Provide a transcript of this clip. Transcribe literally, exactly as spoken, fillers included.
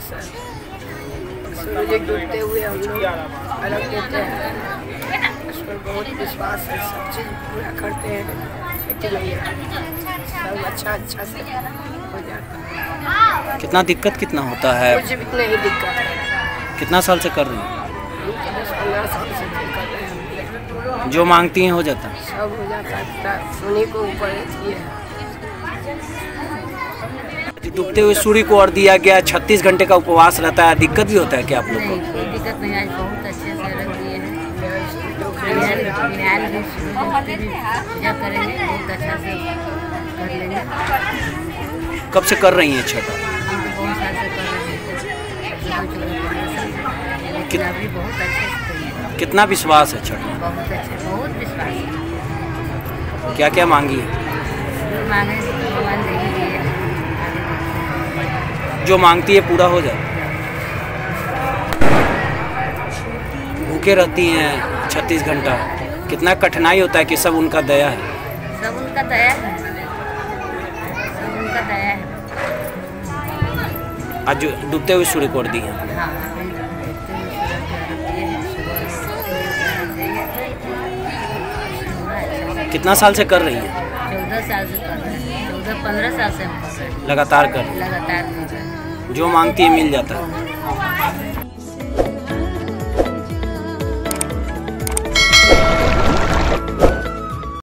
Sir, सूरज डूबते हुए हम लोग अलग देते हैं, उस पर बहुत विश्वास है, सब चीज़ पूरा करते हैं। लेकिन सब अच्छा अच्छा से हो जाता है। कितना दिक्कत कितना होता है? कुछ भी नहीं दिक्कत है। कितना साल से कर रही हैं? दस पंद्रह साल से कर रहे हैं। जो मांगती हैं हो जाता है? सब हो जाता है, उन्हीं को ऊपर रहती है। डूबते हुए सूर्य को और दिया गया, छत्तीस घंटे का उपवास रहता है, दिक्कत भी होता है क्या आप लोग को? नहीं, कोई दिक्कत नहीं। आज बहुत अच्छे से रख दिए हैं। पूजा करेंगे, बहुत अच्छा से कर लेंगे। कब से कर रही हैं छठ? हम तो बहुत साल से कर रहे हैं, लेकिन अभी बहुत अच्छे से करेंगे। कितना विश्वास है छठ में? बहुत अच्छे, बहुत विश्वास है। क्या क्या मांगी है? जो मांगे भगवान दे ही दिए। जो मांगती है पूरा हो जाए। भूखे रहती हैं छत्तीस घंटा, कितना कठिनाई होता है कि सब उनका दया है? सब उनका दया है, सब उनका दया है। आज जो डूबते हुए सूर्य को और दी है। हाँ, अभी देखते हुए सूरज को दिए हैं। सुबह कितना साल से कर रही हैं? चौदह साल से कर रहे हैं, चौदह पंद्रह साल से हम कर रहे हैं। लगातार कर? लगातार कर रहे हैं। जो मांगती है मिल जाता है।